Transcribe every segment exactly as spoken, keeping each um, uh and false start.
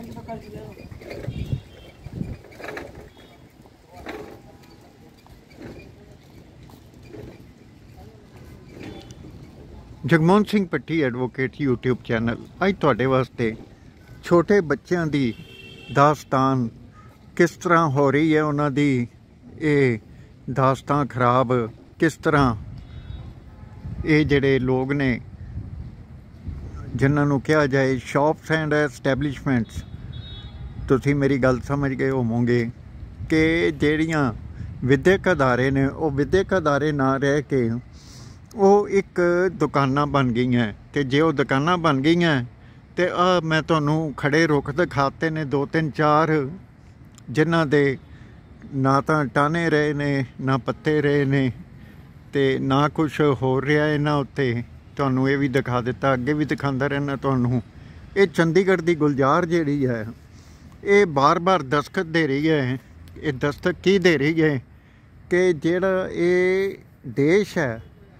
Jagmohan Singh Bhatti advocate YouTube channel अज तुहाडे वास्ते छोटे बच्चों की दास्तान किस तरह हो रही है, उन्हां दी ये दास्तान खराब किस तरह ये जिहड़े लोग ने जिन्हां नूं कहा जाए शॉप्स एंड एस्टैबलिशमेंट्स, तुसीं मेरी गल समझ गए होवोगे कि जिहड़ियां विद्यक अदारे ने वो विद्यक अदारे ना रह के वो एक दुकाना बन गई हैं। तो जे वो दुकाना बन गई हैं तो आ मैं तुहानूं खड़े रुख दिखाते ने दो तीन चार, जिन्हां दे ना तो टाने रहे ने ना पत्ते रहे ने ते ना कुछ हो रहा इन्हां उत्ते। तुहानूं ये भी दिखा दिता, अगे भी दिखांदा रहना तुहानूं। ये चंडीगढ़ की गुलजार जिहड़ी है ये बार बार दस्तखत दे रही है। ये दस्तखत की दे रही है कि जिहड़ा ये देश है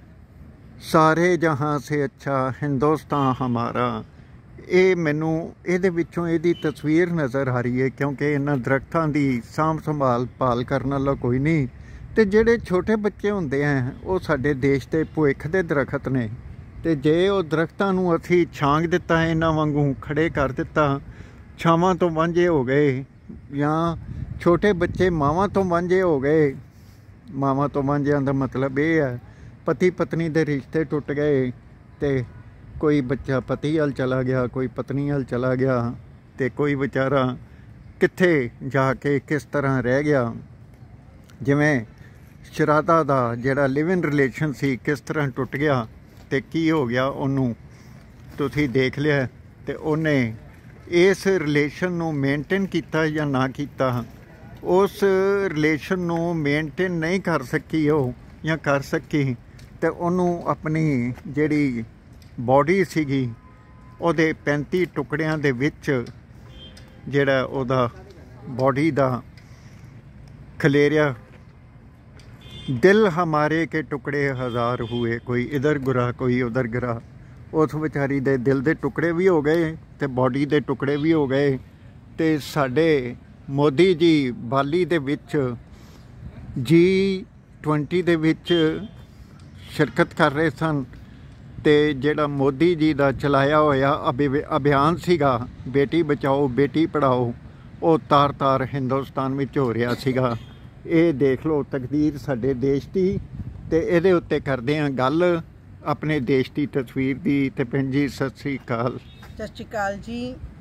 सारे जहाँ से अच्छा हिंदुस्तान हमारा, ये मैनू ये विचों इहदी तस्वीर नज़र आ रही है, क्योंकि इन्हां दरख्तां दी साਂਭ संभाल भाल करन वाला कोई नहीं। तो जिहड़े छोटे बच्चे हुंदे हैं वो साडे देश के भविख दे दरख्त ने। तो जे वो दरख्तां नूं असीं छांग दिता, इन्हां वांगू खड़े कर दिता, छावां तो वांझे हो गए, या छोटे बच्चे मावां तो वांझे हो गए। मावां तो वांझिਆਂ ਦਾ मतलब ये है पति पत्नी के रिश्ते टुट गए, तो कोई बच्चा पति हल चला गया, कोई पत्नी हल चला गया, तो कोई बेचारा कित्थे जाके किस तरह रह गया। जिवें शराधा दा जिहड़ा लिव इन रिलेशन सी किस तरह टुट गया, तो की हो गया उन्हों तुसीं देख लिया। तो उन्हें इस रिलेशन नूं मेनटेन किया या ना किया, उस रिलेशन नूं मेनटेन नहीं कर सकी हो या कर सकी, तो उन्होंने अपनी जिहड़ी बॉडी सीगी उहदे पैंती टुकड़ियां दे विच जिहड़ा उहदा बॉडी दा खलेरिया, दिल हमारे के टुकड़े हज़ार हुए, कोई इधर गिरा कोई उधर गिरा। उस बेचारी दे दिल दे टुकड़े भी हो गए तो बॉडी दे टुकड़े भी हो गए। तो साडे मोदी जी बाली दे विच जी ट्वेंटी दे विच शिरकत कर रहे सन, तो जिहड़ा मोदी जी का चलाया होया अभि अभियान सीगा बेटी बचाओ बेटी पढ़ाओ, वो तार तार हिंदुस्तान में हो रहा सीगा। ये देख लो तकदीर साडे देश की। तो ये उत्ते करते हैं गल अपने देश की तस्वीर की। तो भैन जी सत श्री अकाल। सत श्री अकाल जी।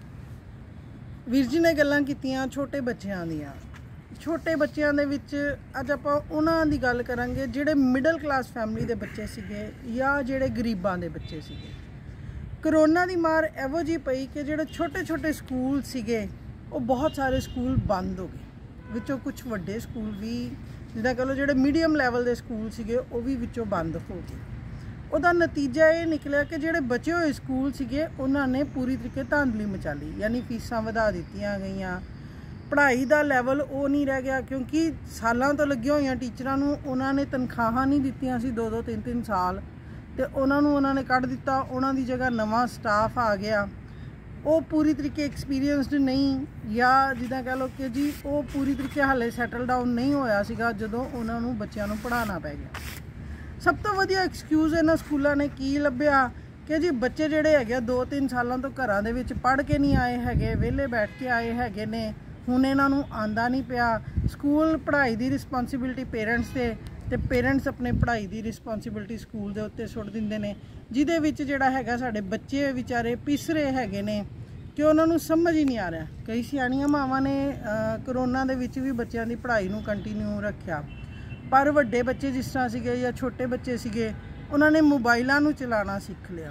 वीर जी ने गल्लां कीतियां छोटे बच्चों दियां। छोटे बच्चों दे विच अज आपां उन्हां दी गल करांगे जिहड़े मिडल क्लास फैमिली दे बच्चे सीगे या जिहड़े गरीबां दे बच्चे सीगे। करोना दी मार एवो जी पई कि जिहड़े छोटे छोटे स्कूल सीगे वो बहुत सारे स्कूल बंद हो गए, विचों कुछ वड्डे स्कूल भी जिद्दां कह लो जिहड़े मीडियम लैवल दे स्कूल सीगे वो भी विचों बंद हो गए। उहदा नतीजा ये निकलिया कि जिहड़े बचे हुए स्कूल सीगे उन्हां ने पूरी तरीके धांधली मचा ली, यानी फीसां वधा दित्तियां गईयां, पढ़ाई का लैवल वो नहीं रह गया, क्योंकि सालों तो लगे हुई टीचरां नूं उन्होंने तनख्वाहां नहीं दित्तियां सी दो दो तीन तीन साल, तो उन्होंने उन्होंने कढ़ दिता, उन्हों की जगह नवा स्टाफ आ गया, वो पूरी तरीके एक्सपीरियंसड नहीं, या जिद्दां कह लो कि जी वो पूरी तरीके हाले सैटल डाउन नहीं होया सीगा जदों उन्होंने बच्चों नूं पढ़ाना पै गया। सब तो वधिया एक्सक्यूज़ इन्हां स्कूलों ने की लभ्या कि जी बच्चे जिहड़े हैगे दो तीन सालों तो घरां दे विच पढ़ के नहीं आए हैगे, वेले बैठ के आए हैगे ने, हुण इन्हां नूं आंदा नहीं पिया। स्कूल पढ़ाई की रिस्पोंसिबिलिटी पेरेंट्स से, ते पेरेंट्स अपने पढ़ाई की रिस्पोंसिबिलिटी स्कूल के उत्ते सुट दिंदे ने, जिहदे विच जिहड़ा हैगा साडे बच्चे बेचारे पिसरे हैगे ने कि उन्हां नूं समझ ही नहीं आ रहा। कई सियाणियां मावां ने करोना दे विच भी बच्चों की पढ़ाई नूं कंटीन्यू रखिया, पर वड्डे बच्चे जिस तरह सीगे या छोटे बच्चे सीगे उन्होंने मोबाइलों नूं चलाना सीख लिया।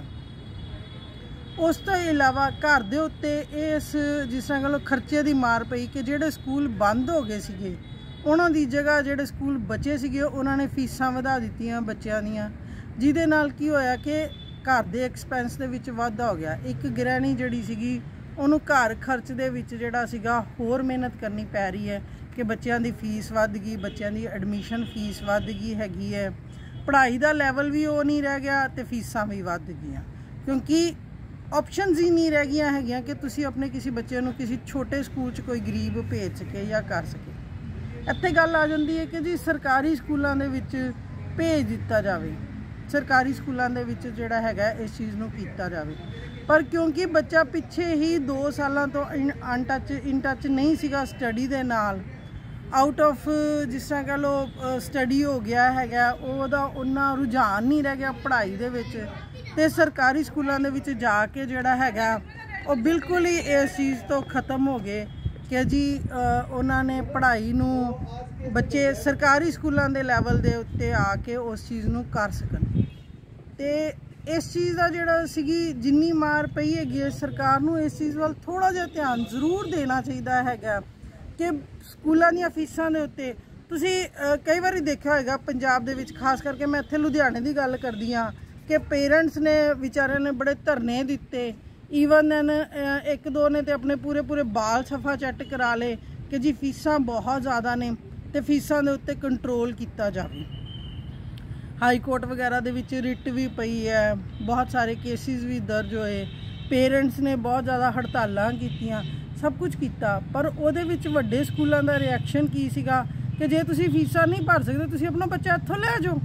उस तो इलावा घर दे उत्ते इस जिस तरह कह लो खर्चे की मार पई कि जिहड़े स्कूल बंद हो गए सीगे उन्हां दी जगह जिहड़े स्कूल बचे सीगे उन्होंने फीसां वधा दित्तियां बच्चों दीयां, जिहदे नाल की होया कि घर दे एक्सपेंस दे विच वाधा हो गया। एक गृहिणी जिहड़ी सीगी उहनूं घर खर्च दे विच जिहड़ा सीगा होर मेहनत करनी पै रही है कि बच्चों की फीस वध गई, बच्चों की एडमिशन फीस वध गई हैगी है, पढ़ाई का लैवल भी वो नहीं रह गया तो फीसां भी वध गईयां, क्योंकि ਆਪਸ਼ਨਸ ਹੀ ਨਹੀਂ ਰਹਿ ਗਈਆਂ ਹੈਗੀਆਂ ਕਿ ਤੁਸੀਂ ਆਪਣੇ ਕਿਸੇ ਬੱਚੇ ਨੂੰ ਕਿਸੇ ਛੋਟੇ ਸਕੂਲ 'ਚ ਕੋਈ ਗਰੀਬ ਭੇਜ ਸਕੇ ਜਾਂ ਕਰ ਸਕੇ। ਇੱਥੇ ਗੱਲ ਆ ਜਾਂਦੀ ਹੈ ਕਿ ਜੀ ਸਰਕਾਰੀ ਸਕੂਲਾਂ ਦੇ ਵਿੱਚ ਭੇਜ ਦਿੱਤਾ ਜਾਵੇ, ਸਰਕਾਰੀ ਸਕੂਲਾਂ ਦੇ ਵਿੱਚ ਜਿਹੜਾ ਹੈਗਾ ਇਸ ਚੀਜ਼ ਨੂੰ ਕੀਤਾ ਜਾਵੇ। ਪਰ ਕਿਉਂਕਿ ਬੱਚਾ ਪਿੱਛੇ ਹੀ ਦੋ ਸਾਲਾਂ ਤੋਂ ਅਨ ਟੱਚ ਇਨ ਟੱਚ ਨਹੀਂ ਸੀਗਾ ਸਟੱਡੀ ਦੇ ਨਾਲ, ਆਊਟ ਆਫ ਜਿਸ ਤਰ੍ਹਾਂ ਕਹ ਲਓ ਸਟੱਡੀ ਹੋ ਗਿਆ ਹੈਗਾ, ਉਹਦਾ ਉਹਨਾਂ ਰੁਝਾਨ ਨਹੀਂ ਰਹਿ ਗਿਆ ਪੜ੍ਹਾਈ ਦੇ ਵਿੱਚ, ਤੇ ਸਰਕਾਰੀ ਸਕੂਲਾਂ ਦੇ ਵਿੱਚ ਜਾ ਕੇ ਜਿਹੜਾ ਹੈਗਾ ਉਹ ਬਿਲਕੁਲ ਹੀ ਇਸ ਚੀਜ਼ ਤੋਂ ਖਤਮ ਹੋ ਗਏ ਕਿ ਜੀ ਉਹਨਾਂ ਨੇ ਪੜ੍ਹਾਈ ਨੂੰ ਬੱਚੇ ਸਰਕਾਰੀ ਸਕੂਲਾਂ ਦੇ ਲੈਵਲ ਦੇ ਉੱਤੇ ਆ ਕੇ ਉਸ ਚੀਜ਼ ਨੂੰ ਕਰ ਸਕਣ। ਤੇ ਇਸ ਚੀਜ਼ ਦਾ ਜਿਹੜਾ ਸੀਗੀ ਜਿੰਨੀ ਮਾਰ ਪਈ ਹੈਗੀ ਹੈ, ਸਰਕਾਰ ਨੂੰ ਇਸ ਚੀਜ਼ ਵੱਲ ਥੋੜ੍ਹਾ ਜਿਹਾ ਧਿਆਨ ਜ਼ਰੂਰ ਦੇਣਾ ਚਾਹੀਦਾ ਹੈਗਾ ਕਿ ਸਕੂਲਾਂ ਦੀਆਂ ਫੀਸਾਂ ਦੇ ਉੱਤੇ ਤੁਸੀਂ ਕਈ ਵਾਰੀ ਦੇਖਿਆ ਹੋਏਗਾ ਪੰਜਾਬ ਦੇ ਵਿੱਚ, ਖਾਸ ਕਰਕੇ ਮੈਂ ਇੱਥੇ ਲੁਧਿਆਣੇ ਦੀ ਗੱਲ ਕਰਦੀ ਹਾਂ ਕਿ ਪੇਰੈਂਟਸ ਨੇ ਵਿਚਾਰਿਆਂ ਨੇ ਬੜੇ ਧਰਨੇ ਦਿੱਤੇ, ਈਵਨ ਇੱਕ ਦੋ ਨੇ ਤੇ ਆਪਣੇ ਪੂਰੇ ਪੂਰੇ ਬਾਲ ਸਫਾ ਚੱਟ ਕਰਾ ਲਏ ਕਿ ਜੀ ਫੀਸਾਂ ਬਹੁਤ ਜ਼ਿਆਦਾ ਨੇ ਤੇ ਫੀਸਾਂ ਦੇ ਉੱਤੇ ਕੰਟਰੋਲ ਕੀਤਾ ਜਾਵੇ। ਹਾਈ ਕੋਰਟ ਵਗੈਰਾ ਦੇ ਵਿੱਚ ਰਿਟ ਵੀ ਪਈ ਹੈ, ਬਹੁਤ ਸਾਰੇ ਕੇਸਿਸ ਵੀ ਦਰਜ ਹੋਏ, ਪੇਰੈਂਟਸ ਨੇ ਬਹੁਤ ਜ਼ਿਆਦਾ ਹੜਤਾਲਾਂ ਕੀਤੀਆਂ, ਸਭ ਕੁਝ ਕੀਤਾ। ਪਰ ਉਹਦੇ ਵਿੱਚ ਵੱਡੇ ਸਕੂਲਾਂ ਦਾ ਰਿਐਕਸ਼ਨ ਕੀ ਸੀਗਾ ਕਿ ਜੇ ਤੁਸੀਂ ਫੀਸਾਂ ਨਹੀਂ ਭਰ ਸਕਦੇ ਤੁਸੀਂ ਆਪਣਾ ਬੱਚਾ ਇੱਥੋਂ ਲੈ ਜਾਓ।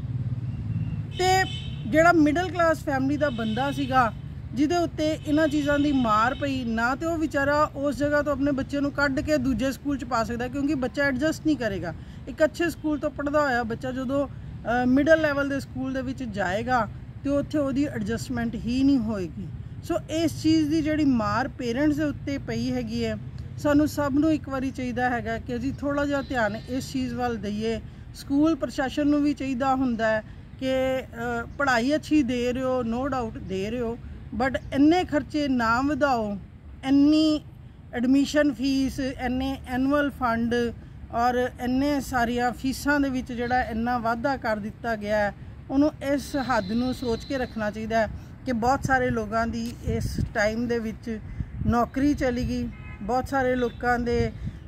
ਤੇ ਜਿਹੜਾ ਮਿਡਲ ਕਲਾਸ ਫੈਮਿਲੀ ਦਾ ਬੰਦਾ ਸੀਗਾ ਜਿਹਦੇ ਉੱਤੇ ਇਹਨਾਂ ਚੀਜ਼ਾਂ ਦੀ ਮਾਰ ਪਈ, ਨਾ ਤੇ ਉਹ ਵਿਚਾਰਾ ਉਸ ਜਗ੍ਹਾ ਤੋਂ ਆਪਣੇ ਬੱਚੇ ਨੂੰ ਕੱਢ ਕੇ ਦੂਜੇ ਸਕੂਲ 'ਚ ਪਾ ਸਕਦਾ, ਕਿਉਂਕਿ ਬੱਚਾ ਐਡਜਸਟ ਨਹੀਂ ਕਰੇਗਾ। ਇੱਕ ਅੱਛੇ ਸਕੂਲ ਤੋਂ ਪੜ੍ਹਦਾ ਹੋਇਆ ਬੱਚਾ ਜਦੋਂ ਮਿਡਲ ਲੈਵਲ ਦੇ ਸਕੂਲ ਦੇ ਵਿੱਚ ਜਾਏਗਾ ਤੇ ਉੱਥੇ ਉਹਦੀ ਐਡਜਸਟਮੈਂਟ ਹੀ ਨਹੀਂ ਹੋਏਗੀ। ਸੋ ਇਸ ਚੀਜ਼ ਦੀ ਜਿਹੜੀ ਮਾਰ ਪੇਰੈਂਟਸ ਦੇ ਉੱਤੇ ਪਈ ਹੈਗੀ ਹੈ, ਸਾਨੂੰ ਸਭ ਨੂੰ ਇੱਕ ਵਾਰੀ ਚਾਹੀਦਾ ਹੈਗਾ ਕਿ ਜੀ ਥੋੜ੍ਹਾ ਜਿਹਾ ਧਿਆਨ ਇਸ ਚੀਜ਼ ਵੱਲ ਦਈਏ। ਸਕੂਲ ਪ੍ਰਸ਼ਾਸਨ ਨੂੰ ਵੀ ਚਾਹੀਦਾ ਹੁੰਦਾ ਹੈ ਕਿ ਪੜ੍ਹਾਈ ਅੱਛੀ ਦੇ ਰਹੇ ਹੋ, ਨੋ ਡਾਊਟ ਦੇ ਰਹੇ ਹੋ, ਬਟ ਇੰਨੇ ਖਰਚੇ ਨਾ ਵਧਾਓ, ਇੰਨੀ ਐਡਮਿਸ਼ਨ ਫੀਸ, ਇੰਨੇ ਐਨੂਅਲ ਫੰਡ ਔਰ ਇੰਨੇ ਸਾਰੀਆਂ ਫੀਸਾਂ ਦੇ ਵਿੱਚ ਜਿਹੜਾ ਇੰਨਾ ਵਾਧਾ ਕਰ ਦਿੱਤਾ ਗਿਆ ਹੈ, ਉਹਨੂੰ ਇਸ ਹੱਦ ਨੂੰ ਸੋਚ ਕੇ ਰੱਖਣਾ ਚਾਹੀਦਾ ਹੈ ਕਿ ਬਹੁਤ ਸਾਰੇ ਲੋਕਾਂ ਦੀ ਇਸ ਟਾਈਮ ਦੇ ਵਿੱਚ ਨੌਕਰੀ ਚਲੀ ਗਈ, ਬਹੁਤ ਸਾਰੇ ਲੋਕਾਂ ਦੇ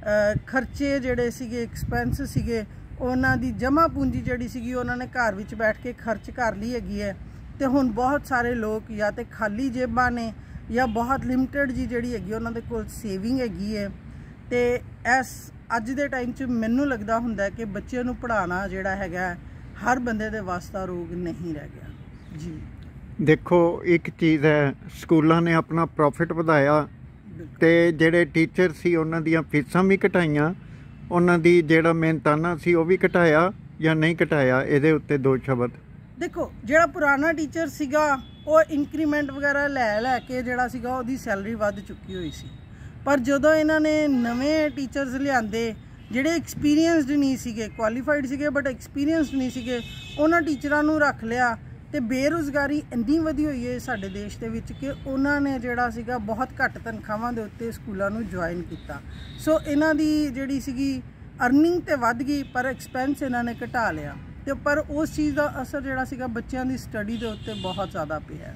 ਖਰਚੇ ਜਿਹੜੇ ਸੀਗੇ, ਐਕਸਪੈਂਸ ਸੀਗੇ, ਉਹਨਾਂ ਦੀ ਜਮ੍ਹਾਂ ਪੂੰਜੀ ਜਿਹੜੀ ਸੀਗੀ ਉਹਨਾਂ ਨੇ ਘਰ ਵਿੱਚ ਬੈਠ ਕੇ ਖਰਚ ਕਰ ਲਈ ਹੈਗੀ ਹੈ। ਤੇ ਹੁਣ ਬਹੁਤ ਸਾਰੇ ਲੋਕ ਜਾਂ ਤੇ ਖਾਲੀ ਜੇਬਾਂ ਨੇ ਜਾਂ ਬਹੁਤ ਲਿਮਟਿਡ ਜੀ ਜਿਹੜੀ ਹੈਗੀ ਉਹਨਾਂ ਦੇ ਕੋਲ ਸੇਵਿੰਗ ਹੈਗੀ ਹੈ। ਤੇ ਇਸ ਅੱਜ ਦੇ ਟਾਈਮ 'ਚ ਮੈਨੂੰ ਲੱਗਦਾ ਹੁੰਦਾ ਕਿ ਬੱਚਿਆਂ ਨੂੰ ਪੜ੍ਹਾਉਣਾ ਜਿਹੜਾ ਹੈਗਾ ਹਰ ਬੰਦੇ ਦੇ ਵਾਸਤਾ ਰੋਗ ਨਹੀਂ ਰਹਿ ਗਿਆ ਜੀ। ਦੇਖੋ ਇੱਕ ਚੀਜ਼ ਹੈ, ਸਕੂਲਾਂ ਨੇ ਆਪਣਾ ਪ੍ਰੋਫਿਟ ਵਧਾਇਆ ਤੇ ਜਿਹੜੇ ਟੀਚਰ ਸੀ ਉਹਨਾਂ ਦੀਆਂ ਫੀਸਾਂ ਵੀ ਘਟਾਈਆਂ, ਉਹਨਾਂ ਦੀ ਜਿਹੜਾ ਮਿਹਨਤਾਨਾ ਸੀ ਉਹ ਵੀ ਘਟਾਇਆ ਜਾਂ ਨਹੀਂ ਘਟਾਇਆ, ਇਹਦੇ ਉੱਤੇ ਦੋ ਸ਼ਬਦ। ਦੇਖੋ ਜਿਹੜਾ ਪੁਰਾਣਾ ਟੀਚਰ ਸੀਗਾ ਉਹ ਇੰਕਰੀਮੈਂਟ ਵਗੈਰਾ ਲੈ ਲੈ ਕੇ ਜਿਹੜਾ ਸੀਗਾ ਉਹਦੀ ਸੈਲਰੀ ਵੱਧ ਚੁੱਕੀ ਹੋਈ ਸੀ, ਪਰ ਜਦੋਂ ਇਹਨਾਂ ਨੇ ਨਵੇਂ ਟੀਚਰਸ ਲਿਆਂਦੇ ਜਿਹੜੇ ਐਕਸਪੀਰੀਅੰਸਡ ਨਹੀਂ ਸੀਗੇ, ਕੁਆਲੀਫਾਈਡ ਸੀਗੇ ਬਟ ਐਕਸਪੀਰੀਅੰਸਡ ਨਹੀਂ ਸੀਗੇ, ਉਹਨਾਂ ਟੀਚਰਾਂ ਨੂੰ ਰੱਖ ਲਿਆ ਤੇ ਬੇਰੁਜ਼ਗਾਰੀ ਇੰਨੀ ਵਧੀ ਹੋਈ ਹੈ ਸਾਡੇ ਦੇਸ਼ ਦੇ ਵਿੱਚ ਕਿ ਉਹਨਾਂ ਨੇ ਜਿਹੜਾ ਸੀਗਾ ਬਹੁਤ ਘੱਟ ਤਨਖਾਹਾਂ ਦੇ ਉੱਤੇ ਸਕੂਲਾਂ ਨੂੰ ਜੁਆਇਨ ਕੀਤਾ। ਸੋ ਇਹਨਾਂ ਦੀ ਜਿਹੜੀ ਸੀਗੀ ਅਰਨਿੰਗ ਤੇ ਵੱਧ ਗਈ ਪਰ ਐਕਸਪੈਂਸ ਇਹਨਾਂ ਨੇ ਘਟਾ ਲਿਆ, ਤੇ ਪਰ ਉਸ ਚੀਜ਼ ਦਾ ਅਸਰ ਜਿਹੜਾ ਸੀਗਾ ਬੱਚਿਆਂ ਦੀ ਸਟੱਡੀ ਦੇ ਉੱਤੇ ਬਹੁਤ ਜ਼ਿਆਦਾ ਪਿਆ।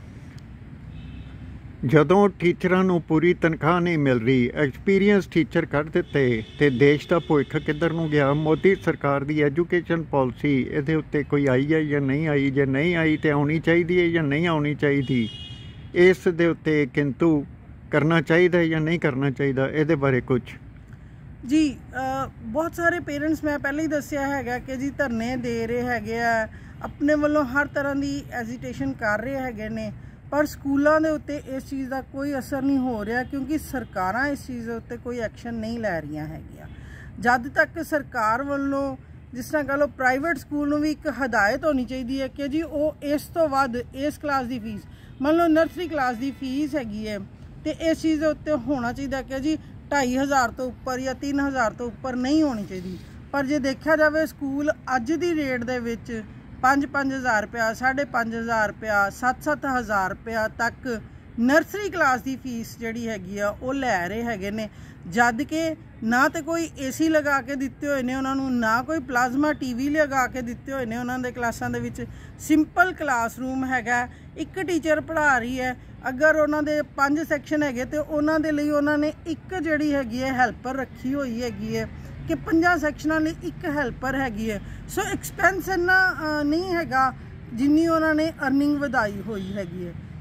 ਜਦੋਂ ਟੀਚਰਾਂ ਨੂੰ ਪੂਰੀ ਤਨਖਾਹ ਨਹੀਂ ਮਿਲ ਰਹੀ, ਐਕਸਪੀਰੀਅੰਸ ਟੀਚਰ ਕੱਢ ਦਿੱਤੇ ਤੇ ਦੇਸ਼ ਦਾ ਭਵਿੱਖ ਕਿੱਧਰ ਨੂੰ ਗਿਆ? ਮੋਦੀ ਸਰਕਾਰ ਦੀ ਐਜੂਕੇਸ਼ਨ ਪਾਲਿਸੀ ਇਹਦੇ ਉੱਤੇ ਕੋਈ ਆਈ ਹੈ ਜਾਂ ਨਹੀਂ ਆਈ? ਜੇ ਨਹੀਂ ਆਈ ਤੇ ਆਉਣੀ ਚਾਹੀਦੀ ਹੈ ਜਾਂ ਨਹੀਂ ਆਉਣੀ ਚਾਹੀਦੀ? ਇਸ ਦੇ ਉੱਤੇ ਕਿੰਤੂ ਕਰਨਾ ਚਾਹੀਦਾ ਜਾਂ ਨਹੀਂ ਕਰਨਾ ਚਾਹੀਦਾ, ਇਹਦੇ ਬਾਰੇ ਕੁਝ ਜੀ। ਬਹੁਤ ਸਾਰੇ ਪੇਰੈਂਟਸ ਮੈਂ ਪਹਿਲਾਂ ਹੀ ਦੱਸਿਆ ਹੈਗਾ ਕਿ ਜੀ ਧਰਨੇ ਦੇ ਰਹੇ ਹੈਗੇ ਆ, ਆਪਣੇ ਵੱਲੋਂ ਹਰ ਤਰ੍ਹਾਂ ਦੀ ਐਜੀਟੇਸ਼ਨ ਕਰ ਰਹੇ ਹੈਗੇ ਨੇ, ਪਰ ਸਕੂਲਾਂ ਦੇ ਉੱਤੇ ਇਸ ਚੀਜ਼ ਦਾ ਕੋਈ ਅਸਰ ਨਹੀਂ ਹੋ ਰਿਹਾ ਕਿਉਂਕਿ ਸਰਕਾਰਾਂ ਇਸ ਚੀਜ਼ ਦੇ ਉੱਤੇ ਕੋਈ ਐਕਸ਼ਨ ਨਹੀਂ ਲੈ ਰਹੀਆਂ ਹੈਗੀਆਂ। ਜਦ ਤੱਕ ਸਰਕਾਰ ਵੱਲੋਂ ਜਿਸ ਤਰ੍ਹਾਂ ਕਹ ਲਓ ਪ੍ਰਾਈਵੇਟ ਸਕੂਲ ਨੂੰ ਵੀ ਇੱਕ ਹਦਾਇਤ ਹੋਣੀ ਚਾਹੀਦੀ ਹੈ ਕਿ ਜੀ ਉਹ ਇਸ ਤੋਂ ਵੱਧ ਇਸ ਕਲਾਸ ਦੀ ਫੀਸ, ਮੰਨ ਲਓ ਨਰਸਰੀ ਕਲਾਸ ਦੀ ਫੀਸ ਹੈਗੀ ਹੈ ਤੇ ਇਸ ਚੀਜ਼ ਦੇ ਉੱਤੇ ਹੋਣਾ ਚਾਹੀਦਾ ਕਿ ਜੀ ਢਾਈ ਹਜ਼ਾਰ ਤੋਂ ਉੱਪਰ ਜਾਂ ਤਿੰਨ ਹਜ਼ਾਰ ਤੋਂ ਉੱਪਰ ਨਹੀਂ ਹੋਣੀ ਚਾਹੀਦੀ। ਪਰ ਜੇ ਦੇਖਿਆ ਜਾਵੇ ਸਕੂਲ ਅੱਜ ਦੀ ਰੇਟ ਦੇ ਵਿੱਚ ਪੰਜ ਪੰਜ ਹਜ਼ਾਰ ਰੁਪਇਆ, ਸਾਢੇ ਪੰਜ ਹਜ਼ਾਰ ਰੁਪਇਆ, ਸੱਤ ਸੱਤ ਹਜ਼ਾਰ ਰੁਪਇਆ ਤੱਕ ਨਰਸਰੀ ਕਲਾਸ ਦੀ ਫੀਸ ਜਿਹੜੀ ਹੈਗੀ ਆ ਉਹ ਲੈ ਰਹੇ ਹੈਗੇ ਨੇ, ਜਦ ਕਿ ਨਾ ਤੇ ਕੋਈ ਏਸੀ ਲਗਾ ਕੇ ਦਿੱਤੇ ਹੋਏ ਨੇ ਉਹਨਾਂ ਨੂੰ, ਨਾ ਕੋਈ ਪਲਾਜ਼ਮਾ ਟੀਵੀ ਲਗਾ ਕੇ ਦਿੱਤੇ ਹੋਏ ਨੇ ਉਹਨਾਂ ਦੇ ਕਲਾਸਾਂ ਦੇ ਵਿੱਚ। ਸਿੰਪਲ ਕਲਾਸਰੂਮ ਹੈਗਾ, ਇੱਕ ਟੀਚਰ ਪੜ੍ਹਾ ਰਹੀ ਹੈ। ਅਗਰ ਉਹਨਾਂ ਦੇ ਪੰਜ ਸੈਕਸ਼ਨ ਹੈਗੇ ਤੇ ਉਹਨਾਂ ਦੇ ਲਈ ਉਹਨਾਂ ਨੇ ਇੱਕ ਜਿਹੜੀ ਹੈਗੀ ਹੈ ਹੈਲਪਰ ਰੱਖੀ ਹੋਈ ਹੈਗੀ ਹੈ ਕਿ ਪੰਜਾਂ ਸੈਕਸ਼ਨਾਂ ਲਈ ਇੱਕ ਹੈਲਪਰ ਹੈਗੀ ਹੈ। ਸੋ ਐਕਸਪੈਂਸ ਇੰਨਾ ਨਹੀਂ ਹੈਗਾ ਜਿੰਨੀ ਉਹਨਾਂ ਨੇ ਅਰਨਿੰਗ ਵਧਾਈ ਹੋਈ ਹੈਗੀ ਹੈ।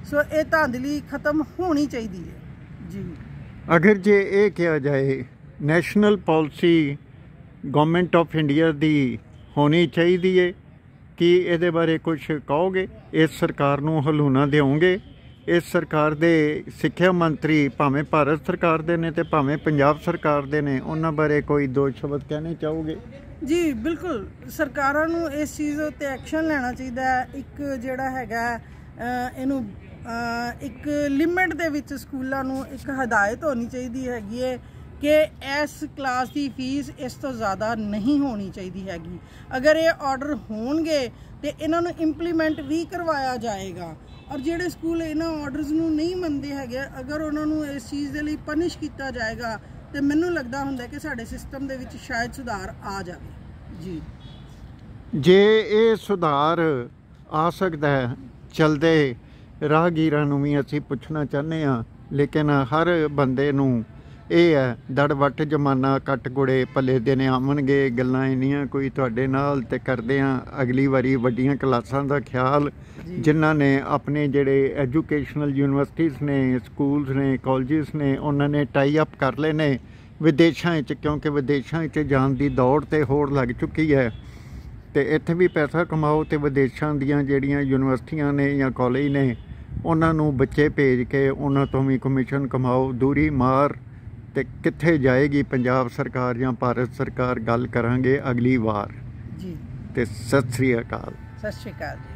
ਸੋ ਇਹ ਧਾਂਦਲੀ ਖਤਮ ਹੋਣੀ ਚਾਹੀਦੀ ਹੈ ਜੀ। ਅਗਰ ਜੇ ਇਹ ਕਿਹਾ ਜਾਏ national policy government of India ਦੀ ਹੋਣੀ ਚਾਹੀਦੀ ਹੈ, ਕੀ ਇਹਦੇ ਬਾਰੇ ਕੁਝ ਕਹੋਗੇ? ਇਸ ਸਰਕਾਰ ਨੂੰ ਹਲੂਣਾ ਦਿਓਗੇ? ਇਸ ਸਰਕਾਰ ਦੇ ਸਿੱਖਿਆ ਮੰਤਰੀ ਭਾਵੇਂ ਭਾਰਤ ਸਰਕਾਰ ਦੇ ਨੇ ਤੇ ਭਾਵੇਂ ਪੰਜਾਬ ਸਰਕਾਰ ਦੇ ਨੇ, ਉਹਨਾਂ ਬਾਰੇ ਕੋਈ ਦੋ ਸ਼ਬਦ ਕਹਿਣੇ ਚਾਹੋਗੇ? ਜੀ ਬਿਲਕੁਲ, ਸਰਕਾਰਾਂ ਨੂੰ ਇਸ ਚੀਜ਼ ਉੱਤੇ ਐਕਸ਼ਨ ਲੈਣਾ ਚਾਹੀਦਾ ਹੈ। ਇੱਕ ਜਿਹੜਾ ਹੈਗਾ ਇਹਨੂੰ ਇੱਕ ਲਿਮਿਟ ਦੇ ਵਿੱਚ ਸਕੂਲਾਂ ਨੂੰ ਇੱਕ ਹਦਾਇਤ ਹੋਣੀ ਚਾਹੀਦੀ ਹੈਗੀ ਹੈ ਕਿ ਇਸ ਕਲਾਸ ਦੀ ਫੀਸ ਇਸ ਤੋਂ ਜ਼ਿਆਦਾ ਨਹੀਂ ਹੋਣੀ ਚਾਹੀਦੀ ਹੈਗੀ। ਅਗਰ ਇਹ ਆਰਡਰ ਹੋਣਗੇ ਤੇ ਇਹਨਾਂ ਨੂੰ ਇੰਪਲੀਮੈਂਟ ਵੀ ਕਰਵਾਇਆ ਜਾਏਗਾ। ਔਰ ਜਿਹੜੇ ਸਕੂਲ ਇਹਨਾਂ ਆਰਡਰਸ ਨੂੰ ਨਹੀਂ ਮੰਨਦੇ ਹੈਗੇ, ਅਗਰ ਉਹਨਾਂ ਨੂੰ ਇਸ ਚੀਜ਼ ਦੇ ਲਈ ਪਨਿਸ਼ ਕੀਤਾ ਜਾਏਗਾ ਤੇ ਮੈਨੂੰ ਲੱਗਦਾ ਹੁੰਦਾ ਕਿ ਸਾਡੇ ਸਿਸਟਮ ਦੇ ਵਿੱਚ ਸ਼ਾਇਦ ਸੁਧਾਰ ਆ ਜਾਵੇ ਜੀ। ਜੇ ਇਹ ਸੁਧਾਰ ਆ ਸਕਦਾ ਹੈ, ਚਲਦੇ ਰਾਹਗੀਰਾਂ ਨੂੰ ਵੀ ਅਸੀਂ ਪੁੱਛਣਾ ਚਾਹੁੰਦੇ ਹਾਂ, ਲੇਕਿਨ ਹਰ ਬੰਦੇ ਨੂੰ ਇਹ ਹੈ ਦੜ ਵੱਟ ਜ਼ਮਾਨਾ ਕੱਟ ਗੁੜੇ ਭਲੇ ਦਿਨ ਆਉਣਗੇ, ਗੱਲਾਂ ਇੰਨੀਆਂ ਕੋਈ ਤੁਹਾਡੇ ਨਾਲ ਤੇ ਕਰਦੇ ਹਾਂ ਅਗਲੀ ਵਾਰੀ ਵੱਡੀਆਂ ਕਲਾਸਾਂ ਦਾ ਖਿਆਲ, ਜਿਨ੍ਹਾਂ ਨੇ ਆਪਣੇ ਜਿਹੜੇ ਐਜੂਕੇਸ਼ਨਲ ਯੂਨੀਵਰਸਿਟੀਜ਼ ਨੇ, ਸਕੂਲਸ ਨੇ, ਕਾਲਜਿਸ ਨੇ, ਉਹਨਾਂ ਨੇ ਟਾਈ ਅਪ ਕਰ ਲਏ ਨੇ ਵਿਦੇਸ਼ਾਂ ਵਿੱਚ, ਕਿਉਂਕਿ ਵਿਦੇਸ਼ਾਂ ਵਿੱਚ ਜਾਣ ਦੀ ਦੌੜ ਤੇ ਹੋੜ ਲੱਗ ਚੁੱਕੀ ਹੈ ਤੇ ਇੱਥੇ ਵੀ ਪੈਸਾ ਕਮਾਓ ਤੇ ਵਿਦੇਸ਼ਾਂ ਦੀਆਂ ਜਿਹੜੀਆਂ ਯੂਨੀਵਰਸਿਟੀਆਂ ਨੇ ਜਾਂ ਕਾਲਜ ਨੇ ਉਹਨਾਂ ਨੂੰ ਬੱਚੇ ਭੇਜ ਕੇ ਉਹਨਾਂ ਤੋਂ ਵੀ ਕਮਿਸ਼ਨ ਕਮਾਓ। ਦੂਰੀ ਮਾਰ ਤੇ ਕਿੱਥੇ ਜਾਏਗੀ ਪੰਜਾਬ ਸਰਕਾਰ ਜਾਂ ਭਾਰਤ ਸਰਕਾਰ, ਗੱਲ ਕਰਾਂਗੇ ਅਗਲੀ ਵਾਰ ਜੀ। ਤੇ ਸਤਿ ਸ੍ਰੀ ਅਕਾਲ। ਸਤਿ ਸ੍ਰੀ ਅਕਾਲ ਜੀ।